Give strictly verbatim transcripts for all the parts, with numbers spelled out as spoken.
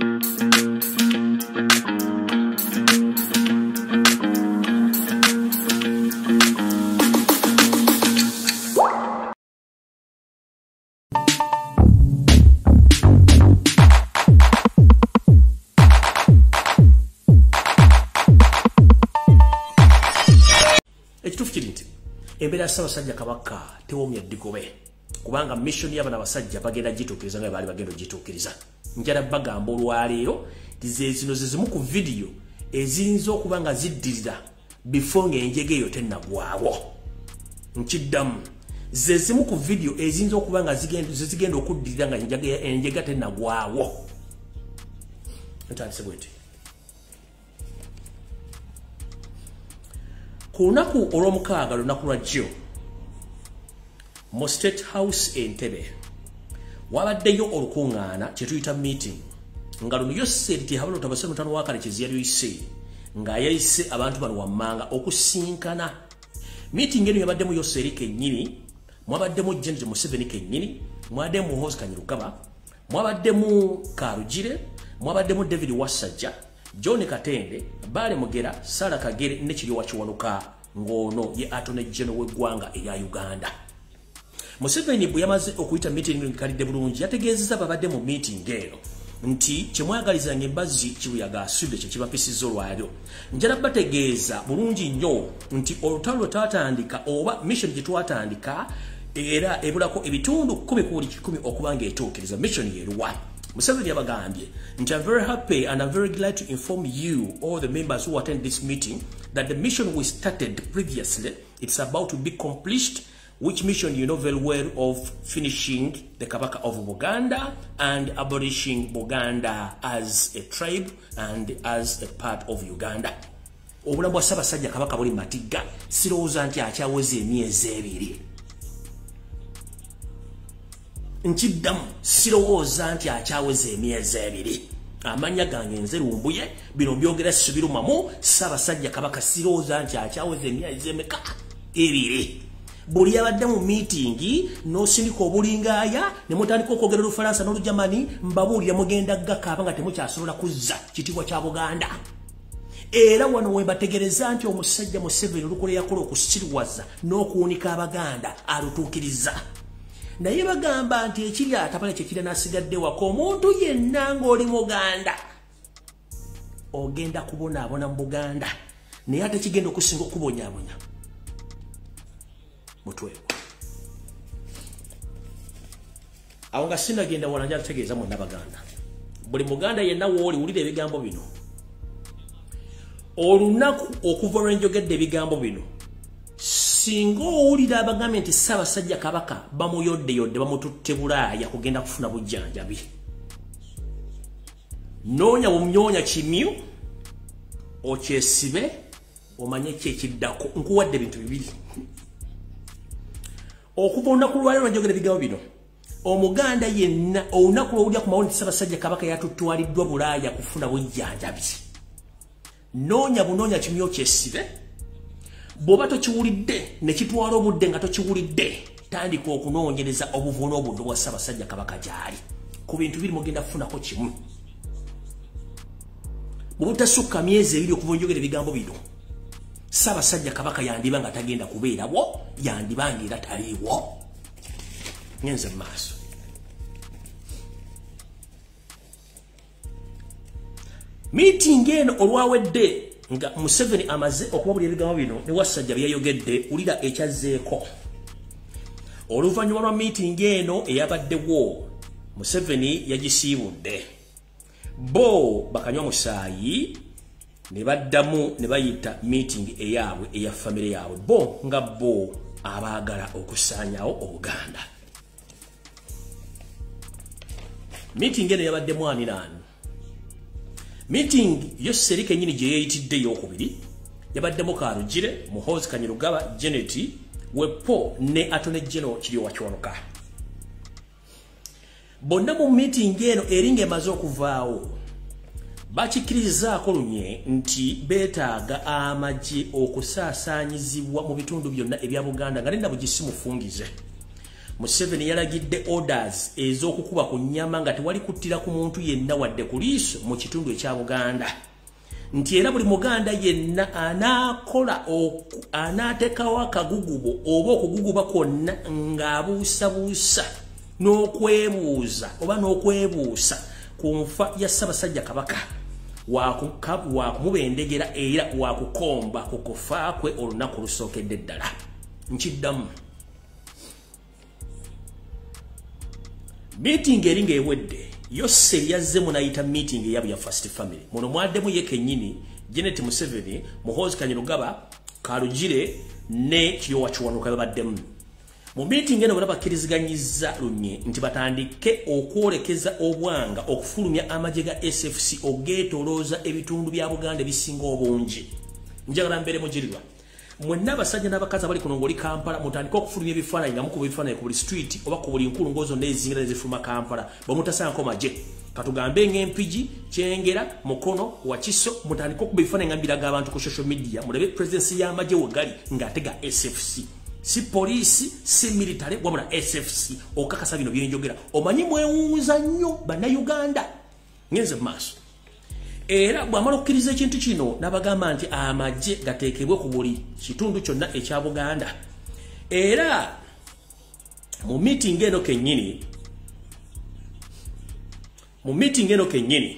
Ebera Ssaabasajja Kabaka tewomya ddigobe kubanga mission y'abana basajja bagenda gituukiriza nga bali bagenda gituukiriza. Njala bagamba olwaleero tize zino zizimu ku video eziyinza okuba nga ziddirira before ng'enjege eyo tennagwawo. Nkiddamu ze zimu ku video eziyinza okuba nga zigenda okuddirira nga enjege tennagwawo. Ntandise bweti. Kunaku olw'omukaaga lunaku lwa jjo mu State House Entebbe wabaddeyo olukuŋŋaana kye tuyita meeting nga luno Yosseriti habalo tabase mutano wakale kiziyali yise nga yayise abantu bano wammanga okusinkana. Meeting eno yabaddemu Yosseriti kennyini, mwabaddemu General Museveni kennyini, mwabaddemu Muhoozi Kanyarugaba, mwabaddemu Karugire, mwabaddemu David Wasajja, John Katende, Bale Mugera, Sara Kagere ne Kiryowa Kiwanuka ngono ye Attorney General w'eggwanga eya Uganda. Museveni bwe yamaze okuyita meeting nkalidde bulungi yategeezezza babadde mu meeting eno nti kyemwagalizanga embazzi kibuyaga asudde kye kibapisiza olwalyo. Njala bategeeza bulungi nnyo nti olutalo lwe twatandika oba mission gye twatandika era ebulako ebitundu kumi ku buli kikumi okuba ng'etuukiriza mission yeeruwa. Museveni yabagambye nti I'm very happy and I'm very glad to inform you, all the members who attend this meeting, that the mission we started previously, it's about to be accomplished, which mission you know very well of finishing the Kabaka of Buganda and abolishing Buganda as a tribe and as a part of Uganda. Obulamu bwa Ssaabasajja Kabaka buli matiga sirowooza nti akyaweza emyezi ebiri. Nkiddamu sirowooza nti akyaweza emyezi ebiri. Amanya gange nze lumbuye bino byogera sibirumamu. Ssaabasajja Kabaka sirowooza nti akyaweza emyezi emeka ebiri. Buli yabadde mu meeting n'osindika obulingaaya ne mutandika okwogera Olufalansa n'Olujamani mbabuulira mugenda gakaaba nga temukyasobola kuzza kitiibwa kya Buganda. Era wano we bategereza nti omusajja Museveni olukole yakola okusirwaza n'okuwunika Abaganda alutuukiriza. Naye bagamba nti ekiri atapale kyekira n'asigadde wako omuntu yenna ng'oli Muganda ogenda kubonaabona mu Buganda naye ate kigenda okusinga okubonyaabonya mutwe. Awo nga sinagenda wala njala tegeeza mwonna Baganda. Buli Muganda yenna wooli wulira ebigambo bino. Olunaku okuva lwenjogedde ebigambo bino singa owulira abagambye nti Ssaabasajja Kabaka bamuyodde yodde bamututte Bulaaya kugenda kufuna bujjanjabi, noonya bumnyonya kimyu okyesibe omanye ki ekiddako. Nkuwadde ebintu bibiri. Okuva olunaku lwaleero lwenjogera ebigambo bino, Omuganda yenna olunaku lw'owulira ku mawoni nti Ssaabasajja Kabaka yatutwaliddwa Bulaaya kufuna bujjanjabi, noonya bunoonya kimyu okyesibe. Bw'oba tokiwulidde ne kitwala obudde nga tokiwulidde, tandika okunoonyereza obuvu n'obuddo bwa Ssaabasajja Kabaka gy'ali. Ku bintu biri mugenda kufunako kimu. Bwe butasukka myezi ebiri okuva njogera ebigambo bino, Ssaabasajja Kabaka yandiba nga tagenda kubeerawo, yandiba ng'era taliiwo. Ngenze mu maaso. Meeting eno olwawedde nga Museveni amaze okubabulira ebigambo bino ne Wasajja bye yayogedde, ulira ekyazzeeko. Oluvannyuma lwa meeting eno eyabaddewo, Museveni yagisiibudde. Bo bakanywa musaayi ne baddamu ne bayita meeting eyaabwe eya famire yaabwe, bo nga bo abaagala okusaanyawo Obuganda. Meeting eno yabaddemu ani n'ani. Meeting Yosseriti kennyini gye yeeyitidde ey'okubiri yabaddemu Karugire, Muhoozi Kanyarugaba, Janet Wepo ne Attorney General Kiryowa Kiwanuka. Bonna mu meeting eno eringa emaze okuvaawo bakikkirizaako lunye nti beetaaga amagye okusaasaanyizibwa mu bitundu byonna ebya Buganda nga nenna bugisi mufungize. Museveni yalagidde orders ez'okukuba ku nnyama nga tewali kuttira ku muntu yenna wadde ku liiso mu kitundu ekya Buganda. Nti era buli Muganda yenna anaakola anaateekawo akagugubo oba okuguguba kwonna ng'abuusabuusa n'okwebuuza oba n'okwebuusa ku nfa ya Ssaabasajja Kabaka wakumubendegera era wakukomba ku kufa kwe olunaku lusookedde ddala. Nkiddamu. Meeting eringa ewedde Yose yazze munayita meeting eyabu ya First Family. Muno mwaddemu ye kennyini Janet Museveni, Muhoozi Kanyarugaba, Kalugire ne Kiyowa Kiwanuka baddemu. Mu meeting eno bakkiriziganyizza lunye nti batandike okwolekeza obwanga okufulumya amagye ga S F C ogeetolooza ebitundu bya Buganda ebisinga obungi. Njagala mbere mujirirwa. Mwenna abasajja n'abakazi abali kuno ng'oli Kampala mutandika okufulumya ebifaananyi nga mukuba ebifaananyi ku buli street oba ku buli nkulungozo n'ezingira ezifuluma Kampala bamutasanko magye. Katugambe ng'Empigi, Kyengera, Mukono, Wakiso mutandika okuba ebifaananyi nga mbiraga abantu ku social media mulabe presence y'amagye wegali ng'atega S F C. Si polisi, si military, wabula S F C. Okakasa bino byenjogera. Omanyi mwewuuza nnyo bannayuganda. Ngenze maaso. Era bw'amala okukkiriza ekintu kino n'abagamba nti amagye gateekebwe ku buli kitundu kyonna ekya Buganda. Era mu meeting eno kennyini mu meeting eno kennyini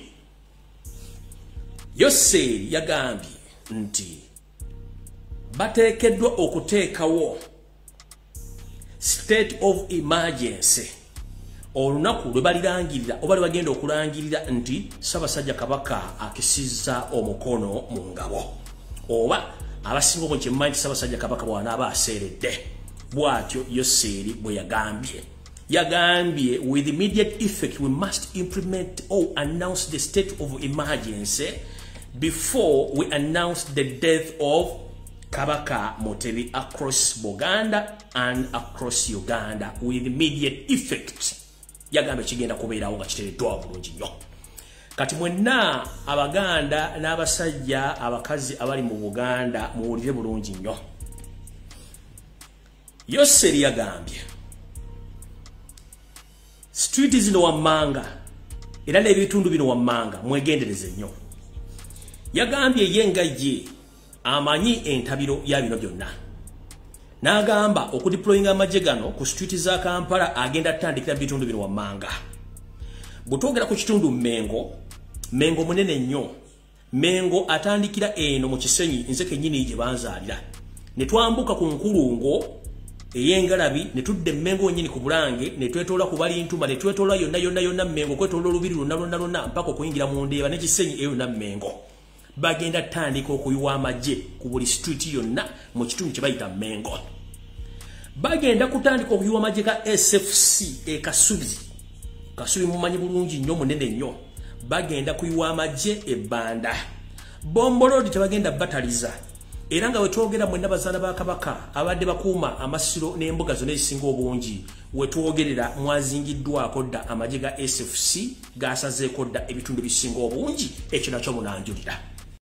Yose yagambye nti bateekeddwa okuteekawo state of emergency olunaku lwe balirangirira oba lwe bagenda okulangirira nti Ssaabasajja Kabaka akisizza omukono mu ngabo oba abasinga obungi mmanyi Ssaabasajja Kabaka bw'anaaba aseeredde. Bw'atyo Yoseri bwe yagambye. Yagambye with immediate effect we must implement or announce the state of emergency before we announce the death of Kabaka Mutebi across Buganda and across Uganda with immediate effect. Yagambe kigenda kubeerawo nga kiteereddwa bulungi nnyo. Kati mwenna Abaganda n'abasajja abakazi abali mu Buganda muwulire bulungi nnyo. Yoseri yagambye street zino wammanga era n'ebitundu bino wammanga mwegendereze nnyo. Yagambye ye nga ye amanyi entabiro ya bino byonna. N'agamba okudeployinga amagye gano ku street za Kampala agenda tandikira bitundu bino wammanga. Butogera ku kitundu Mengo, Mengo munene nnyo. Mengo atandikira eno mu Kisenyi nze kennyini gye banzaalira. Ne twambuka ku nkulungo ey'Engalabi ne tudde Mengo nnyini ku Bulange ne twetoola ku Balintuma ne twetoola yonna yonna yonna Mengo kwetoola olubiri lwonna lwonna lwonna mpaka okuyingira mu Ndeeba ne Kisenyi eyo yonna Mengo. Bagenda tandika okuyiwa amagye ku buli street yonna mu kitundu kye bayita Mengo. Bagenda kutandika okuyiwa amagye ga S F C e Kasubi. Kasubi mumanyi bulungi nnyo munene nnyo. Bagenda kuyiwa amagye e Banda. Bombolodi tebagenda bataliza. Era nga wetwogera mwenna bazaana ba Kabaka abadde bakuuma amasiro n'embuga zonna ezisinga obungi wetwogerera mwazingiddwako dda amagye ga S F C gasazeeko dda ebitundu ebisinga obungi ekyo nakyo munanjulira.